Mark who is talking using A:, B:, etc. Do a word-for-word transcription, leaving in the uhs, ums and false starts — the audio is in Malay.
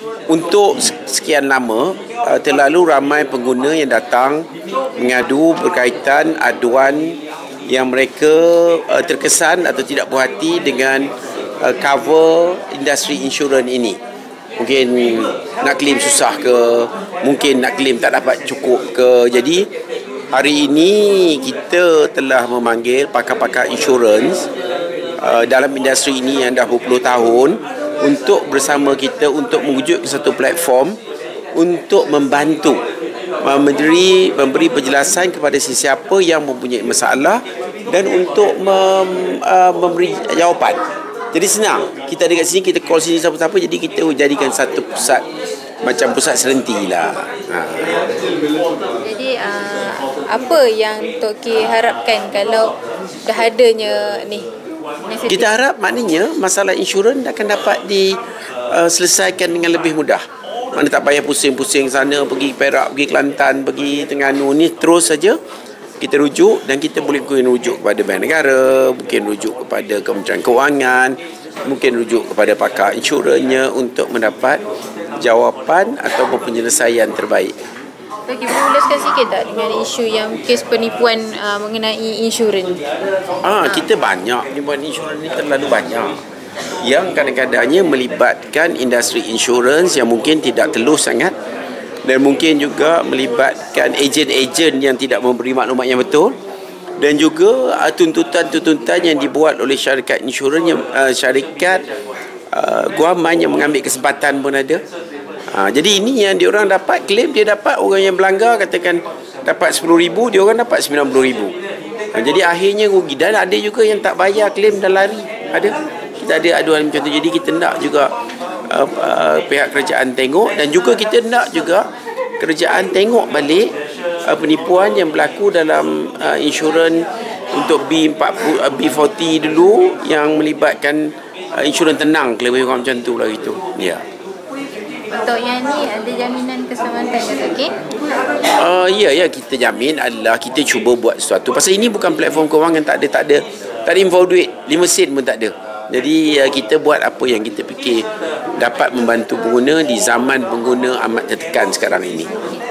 A: untuk sekian lama uh, terlalu ramai pengguna yang datang mengadu berkaitan aduan yang mereka uh, terkesan atau tidak puas hati dengan uh, cover industri insurans ini. Mungkin nak claim susah ke, mungkin nak claim tak dapat cukup ke. Jadi hari ini kita telah memanggil pakar-pakar insurans uh, dalam industri ini yang dah berpuluh tahun untuk bersama kita untuk mewujud satu platform untuk membantu memberi memberi penjelasan kepada sesiapa yang mempunyai masalah dan untuk mem, uh, memberi jawapan. Jadi senang. Kita dekat sini, kita call sini siapa-siapa, jadi kita jadikan satu pusat macam pusat serenti lah. Ha.
B: Jadi uh, apa yang Tok K harapkan kalau dah adanya ni?
A: Kita harap maknanya masalah insurans akan dapat diselesaikan uh, dengan lebih mudah. Mana tak payah pusing-pusing sana, pergi Perak, pergi Kelantan, pergi Terengganu, ni terus saja kita rujuk, dan kita boleh mungkin rujuk kepada Bank Negara, mungkin rujuk kepada Kementerian Kewangan, mungkin rujuk kepada pakar insuransnya untuk mendapat jawapan atau penyelesaian terbaik.
B: Bagi ulaskan sikit tak dengan isu yang kes penipuan uh, mengenai insurans?
A: Ah, kita banyak penipuan insurans ni, terlalu banyak yang kadang-kadangnya melibatkan industri insurans yang mungkin tidak telus sangat, dan mungkin juga melibatkan ejen-ejen yang tidak memberi maklumat yang betul, dan juga uh, tuntutan-tuntutan yang dibuat oleh syarikat insurans yang uh, syarikat uh, guaman yang mengambil kesempatan pun ada. Uh, jadi ini yang diorang dapat claim, dia dapat orang yang berlanggar katakan dapat sepuluh ribu, dia orang dapat sembilan puluh ribu. Uh, jadi akhirnya rugi, dan ada juga yang tak bayar claim dan lari. Ada. Kita ada aduan macam tu. Jadi kita nak juga Uh, uh, pihak kerajaan tengok, dan juga kita nak juga kerajaan tengok balik uh, penipuan yang berlaku dalam uh, insurans untuk B empat puluh, uh, B empat puluh dulu yang melibatkan uh, insurans tenang, lebih kurang macam tu lah gitu. Ya.
B: Untuk yang ni ada jaminan keselamatan ke Tok K?
A: Uh, ya ya kita jamin adalah kita cuba buat sesuatu. Pasal ini bukan platform kewangan, tak ada tak ada tak ada info duit, lima sen pun tak ada. Jadi uh, kita buat apa yang kita fikir dapat membantu pengguna di zaman pengguna amat tertekan sekarang ini.